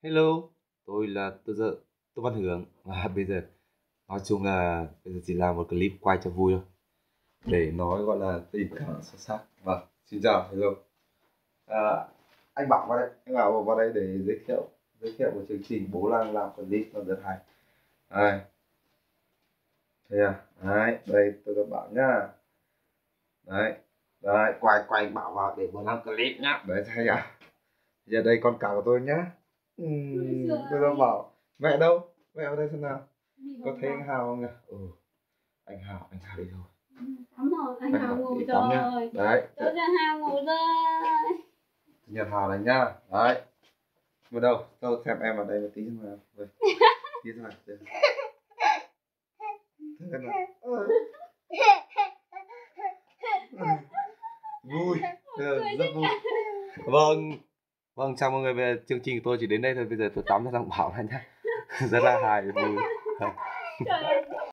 Hello, tôi là Tô Văn Hướng và bây giờ nói chung là bây giờ chỉ làm một clip quay cho vui thôi để nói gọi là tình cảm sâu sắc. Vâng, xin chào, hello. À, anh Bảo vào đây, anh Bảo vào đây để giới thiệu một chương trình bố làm clip nó rất hay. Đây, thế à, đấy, đây tôi đã bảo nhá. Đấy, đấy, quay anh Bảo vào để bố làm clip nhá. Đấy hay à. Giờ đây con cá của tôi nhá. Tôi đã bảo mẹ đâu, mẹ vào đây xem nào. Có thấy anh Hào không nhỉ? Anh Hào đi rồi. Tắm rồi, anh Hào ngủ rồi. Đấy. Cho Hào ngủ rồi. Nhật Hào này nhá. Đấy. Vào đâu? Tôi xem em ở đây một tí xem nào. Đây. Tí xem nào. Thế nào. Vui. Rất vui. Vâng, chào mọi người về chương trình của tôi chỉ đến đây thôi. Bây giờ tôi tắm cho thằng Bảo này nhá. Rất là hài vui.